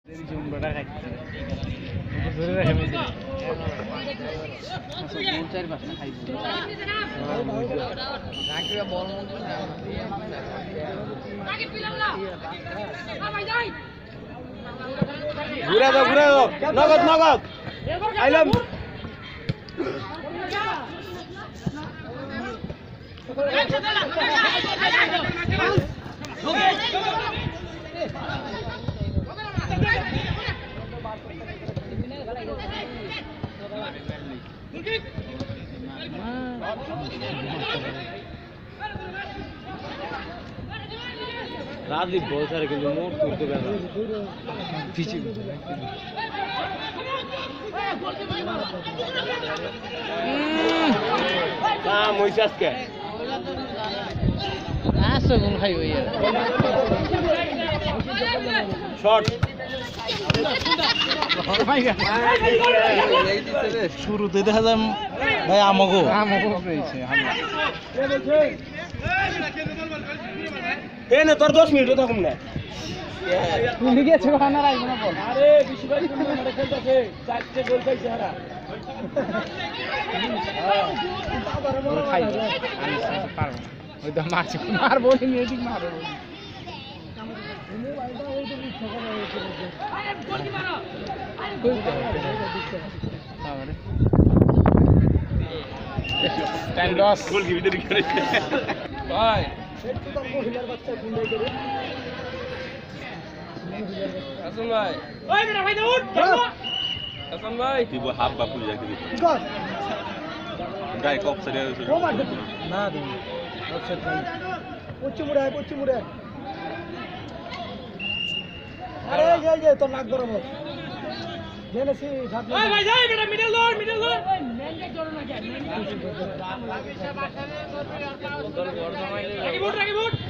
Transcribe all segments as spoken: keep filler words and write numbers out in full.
ঘুরে দাও ঘুরে দাও নগদ নগদ আইলাম राजदीप बहुत सारे के लिए मोड़ टूट गया पीछे हाँ मोइसास के हाँ सब उन खाई हुई है शॉट शुरू तो देखा जाए भाई आमको आमको रही है ए ना তোর দশ মিনিট থাকুম না তুমি গেছো খানা রাইবো না বল আরে বিশ ভাই তুমি মারে খেলতেছে চারটে গোল পাইছে হারা হ্যাঁ আবার বড় খাই আমি পারবো ওই তো মারছি মারবো নি এদিক মারবো তুমি আইবা ওই তো ইচ্ছা করে আরে গোল কি মারো গোল আরে টাইম লস গোল কি ভিতরে করে ভাই একটু তো মহিলার বাচ্চা গুন্ডাই করে হাসান ভাই ওই বেটা ভাই উঠ হাসান ভাই কি বল হাফ বাপু যাকে দিই গস গায় কপ সাইডে না তুমি অফসাইড নাই পচ্চি মুড়ে পচ্চি মুড়ে আরে এই যে তো নাক বরাবর জেনেছি ঝাপ ওই ভাই যাই বেটা মিডল দৌড় মিডল দৌড় ওই মেনকে জোর না যায় মেনকে রাখি বুট রাখি বুট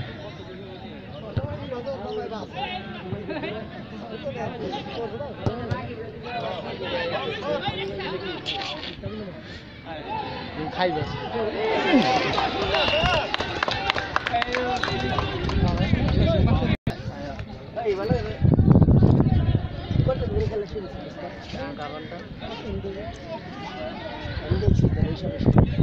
খাইবে এই ভালো কত দূরে খেলা শুরু করছিস কারণটা আমি দেখছি তো এই সব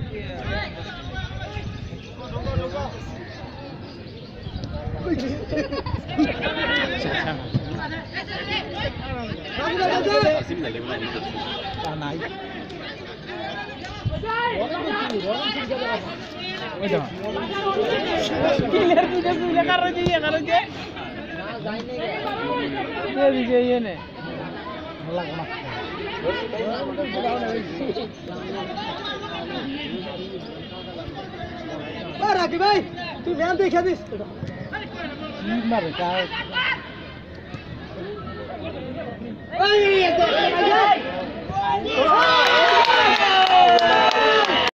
নাই ক্লিয়ার দিতে সুলে কারো দিয়ে কারো যে না যাই নাই এই যে এনে লাগো না ও রাকি ভাই তুই ধ্যান দেখে দিস কি মারে কাজ